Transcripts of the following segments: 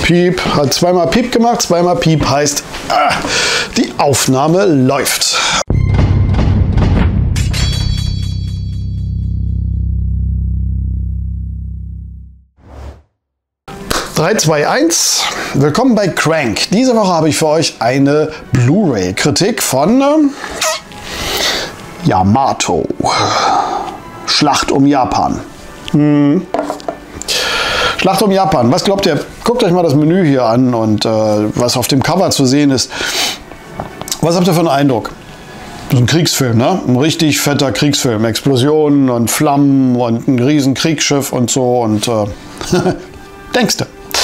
Piep, hat zweimal Piep gemacht, zweimal Piep heißt, die Aufnahme läuft. Drei, zwei, eins. Willkommen bei Crank. Diese Woche habe ich für euch eine Blu-ray-Kritik von Yamato. Schlacht um Japan. Schlacht um Japan. Was glaubt ihr? Guckt euch mal das Menü hier an und was auf dem Cover zu sehen ist. Was habt ihr für einen Eindruck? Das ist ein Kriegsfilm, ne? Ein richtig fetter Kriegsfilm. Explosionen und Flammen und ein riesen Kriegsschiff und so und denkste.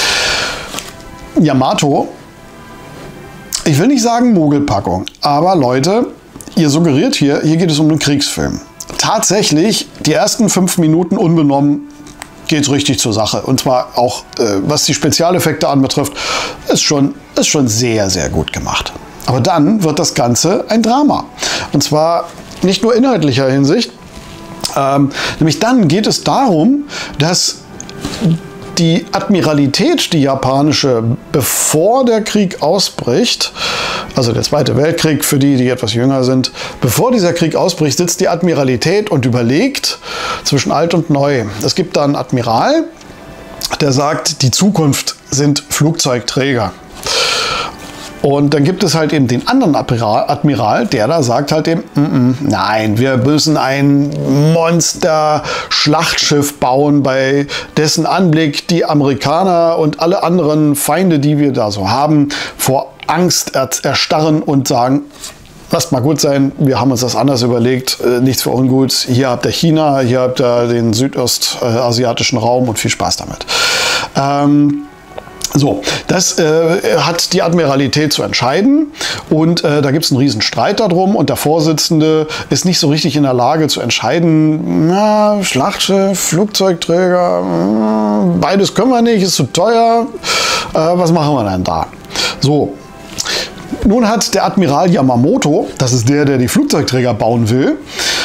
Yamato, ich will nicht sagen Mogelpackung, aber Leute, ihr suggeriert hier geht es um einen Kriegsfilm. Tatsächlich, die ersten 5 Minuten unbenommen geht es richtig zur Sache. Und zwar auch, was die Spezialeffekte anbetrifft, ist schon sehr, sehr gut gemacht. Aber dann wird das Ganze ein Drama. Und zwar nicht nur inhaltlicher Hinsicht, nämlich dann geht es darum, dass die Admiralität, die japanische, bevor der Krieg ausbricht, also der Zweite Weltkrieg für die, die etwas jünger sind, bevor dieser Krieg ausbricht, sitzt die Admiralität und überlegt zwischen alt und neu. Es gibt da einen Admiral, der sagt, die Zukunft sind Flugzeugträger. Und dann gibt es halt eben den anderen Admiral, der da sagt halt eben, nein, wir müssen ein Monster-Schlachtschiff bauen, bei dessen Anblick die Amerikaner und alle anderen Feinde, die wir da so haben, vor Angst erstarren und sagen, lasst mal gut sein, wir haben uns das anders überlegt, nichts für ungut. Hier habt ihr China, hier habt ihr den südostasiatischen Raum und viel Spaß damit. So, das hat die Admiralität zu entscheiden und da gibt es einen riesen Streit darum und der Vorsitzende ist nicht so richtig in der Lage zu entscheiden, na, Schlachtschiff, Flugzeugträger, beides können wir nicht, ist zu teuer, was machen wir denn da? So. Nun hat der Admiral Yamamoto, das ist der die Flugzeugträger bauen will,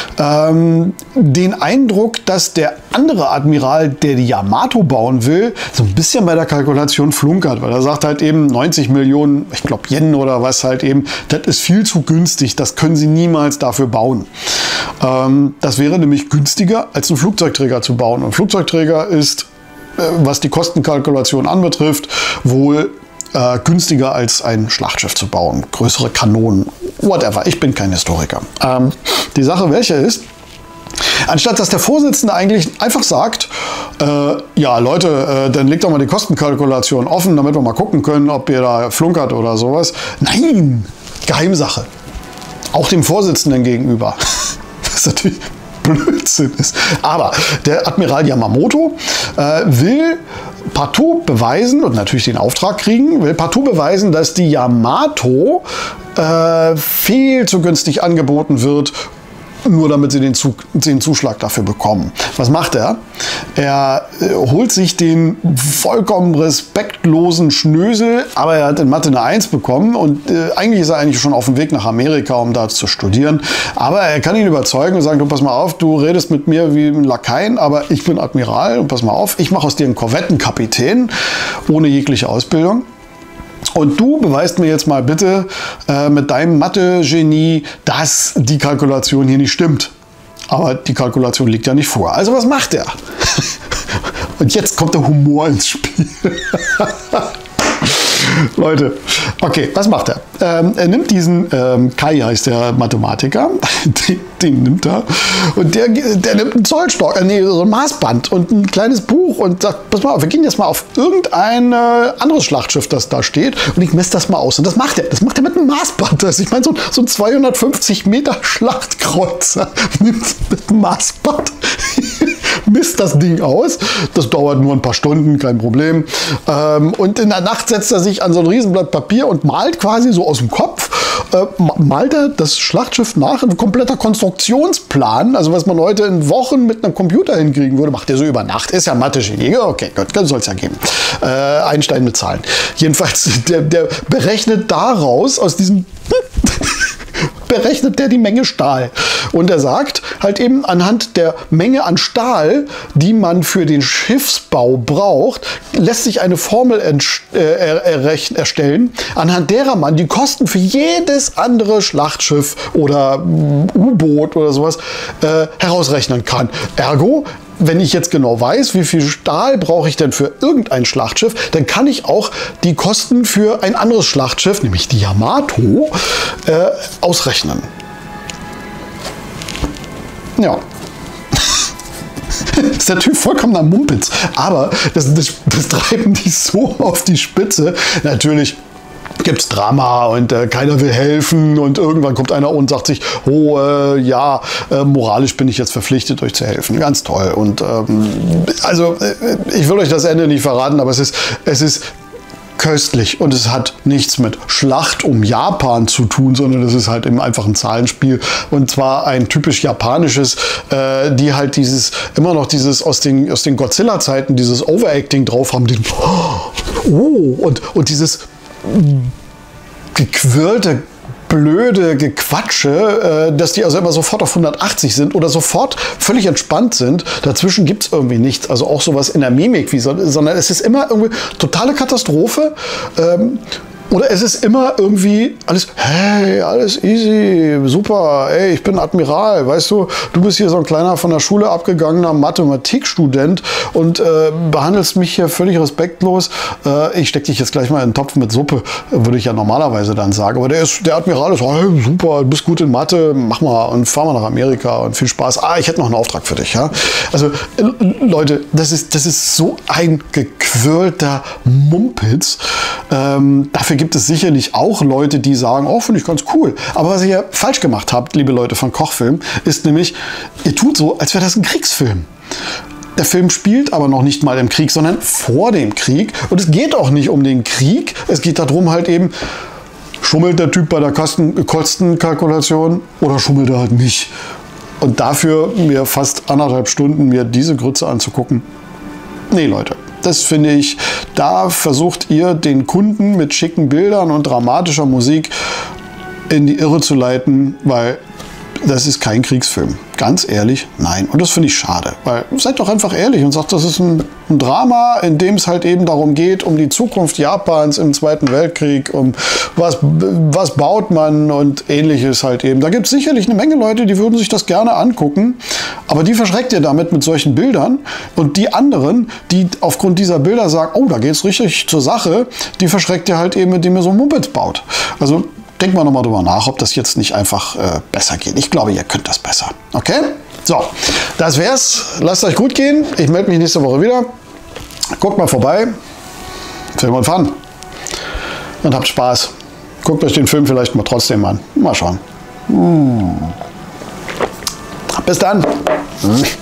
den Eindruck, dass der andere Admiral, der die Yamato bauen will, so ein bisschen bei der Kalkulation flunkert, weil er sagt halt eben 90 Millionen, ich glaube Yen oder was halt eben, das ist viel zu günstig, das können sie niemals dafür bauen. Das wäre nämlich günstiger, als einen Flugzeugträger zu bauen. Und ein Flugzeugträger ist, was die Kostenkalkulation anbetrifft, wohl günstiger als ein Schlachtschiff zu bauen. Größere Kanonen, whatever. Ich bin kein Historiker. Die Sache welche ist, anstatt dass der Vorsitzende eigentlich einfach sagt, ja Leute, dann legt doch mal die Kostenkalkulation offen, damit wir mal gucken können, ob ihr da flunkert oder sowas. Nein, Geheimsache. Auch dem Vorsitzenden gegenüber. Was natürlich Blödsinn ist. Aber der Admiral Yamamoto will partout beweisen und natürlich den Auftrag kriegen, will partout beweisen, dass die Yamato viel zu günstig angeboten wird, nur damit sie den Zuschlag dafür bekommen. Was macht er? Er holt sich den vollkommen respektlosen Schnösel, aber er hat in Mathe eine 1 bekommen und eigentlich ist er eigentlich schon auf dem Weg nach Amerika, um da zu studieren. Aber er kann ihn überzeugen und sagen, du pass mal auf, du redest mit mir wie ein Lakaien, aber ich bin Admiral und pass mal auf, ich mache aus dir einen Korvettenkapitän ohne jegliche Ausbildung. Und du beweist mir jetzt mal bitte mit deinem Mathe-Genie, dass die Kalkulation hier nicht stimmt. Aber die Kalkulation liegt ja nicht vor. Also was macht er? Und jetzt kommt der Humor ins Spiel. Leute, okay, was macht er? Er nimmt diesen, Kai heißt der Mathematiker, den nimmt er und der nimmt einen Zollstock, so ein Maßband und ein kleines Buch und sagt, pass mal auf, wir gehen jetzt mal auf irgendein anderes Schlachtschiff, das da steht und ich messe das mal aus. Und das macht er mit einem Maßband. Ich meine, so ein 250 Meter Schlachtkreuzer nimmt mit einem Maßband, misst das Ding aus. Das dauert nur ein paar Stunden, kein Problem. Und in der Nacht setzt er sich an so ein Riesenblatt Papier und malt quasi so aus dem Kopf, malt er das Schlachtschiff nach, ein kompletter Konstruktionsplan, also was man heute in Wochen mit einem Computer hinkriegen würde, macht er so über Nacht. Ist ja Mathe-Genie, okay, gut, soll es ja geben. Einstein mit Zahlen. Jedenfalls, der berechnet daraus, aus diesem berechnet der die Menge Stahl Und er sagt halt eben, anhand der Menge an Stahl, die man für den Schiffsbau braucht, lässt sich eine Formel erstellen, anhand derer man die Kosten für jedes andere Schlachtschiff oder U-Boot oder sowas herausrechnen kann. Ergo, wenn ich jetzt genau weiß, wie viel Stahl brauche ich denn für irgendein Schlachtschiff, dann kann ich auch die Kosten für ein anderes Schlachtschiff, nämlich die Yamato, ausrechnen. Ja. Das ist natürlich vollkommener Mumpitz, aber das treiben die so auf die Spitze. Natürlich gibt es Drama und keiner will helfen und irgendwann kommt einer und sagt sich, oh ja, moralisch bin ich jetzt verpflichtet, euch zu helfen. Ganz toll. Und also ich will euch das Ende nicht verraten, aber es ist köstlich und es hat nichts mit Schlacht um Japan zu tun, sondern es ist halt eben einfach ein Zahlenspiel und zwar ein typisch japanisches, die halt immer noch dieses aus den Godzilla-Zeiten, dieses Overacting drauf haben, und dieses gequirlte, blöde Gequatsche, dass die also immer sofort auf 180 sind oder sofort völlig entspannt sind. Dazwischen gibt es irgendwie nichts. Also auch sowas in der Mimik, sondern es ist immer irgendwie totale Katastrophe. Oder es ist immer irgendwie alles, hey, alles easy, super, ey, ich bin Admiral, weißt du, du bist hier so ein kleiner von der Schule abgegangener Mathematikstudent und behandelst mich hier völlig respektlos. Ich stecke dich jetzt gleich mal in einen Topf mit Suppe, würde ich ja normalerweise dann sagen. Aber der Admiral ist, hey, super, du bist gut in Mathe, mach mal und fahr mal nach Amerika und viel Spaß. Ich hätte noch einen Auftrag für dich. Ja? Also Leute, das ist so ein gequirlter Mumpitz. Dafür gibt es sicherlich auch Leute, die sagen, oh, finde ich ganz cool. Aber was ihr falsch gemacht habt, liebe Leute von Kochfilm, ist nämlich, ihr tut so, als wäre das ein Kriegsfilm. Der Film spielt aber noch nicht mal im Krieg, sondern vor dem Krieg. Und es geht auch nicht um den Krieg. Es geht darum halt eben, schummelt der Typ bei der Kostenkalkulation oder schummelt er halt nicht. Und dafür mir fast 1,5 Stunden mir diese Grütze anzugucken. Nee, Leute. Das finde ich, da versucht ihr den Kunden mit schicken Bildern und dramatischer Musik in die Irre zu leiten, weil das ist kein Kriegsfilm. Ganz ehrlich, nein. Und das finde ich schade, weil seid doch einfach ehrlich und sagt, das ist ein Drama, in dem es halt eben darum geht, um die Zukunft Japans im Zweiten Weltkrieg, um was baut man und ähnliches halt eben. Da gibt es sicherlich eine Menge Leute, die würden sich das gerne angucken, aber die verschreckt ihr damit mit solchen Bildern und die anderen, die aufgrund dieser Bilder sagen, oh, da geht es richtig zur Sache, die verschreckt ihr halt eben, indem ihr so Mumpitz baut. Also denkt mal nochmal drüber nach, ob das jetzt nicht einfach besser geht. Ich glaube, ihr könnt das besser. Okay? So, das wär's. Lasst euch gut gehen. Ich melde mich nächste Woche wieder. Guckt mal vorbei. Film und Fun. Und habt Spaß. Guckt euch den Film vielleicht mal trotzdem an. Mal schauen. Bis dann.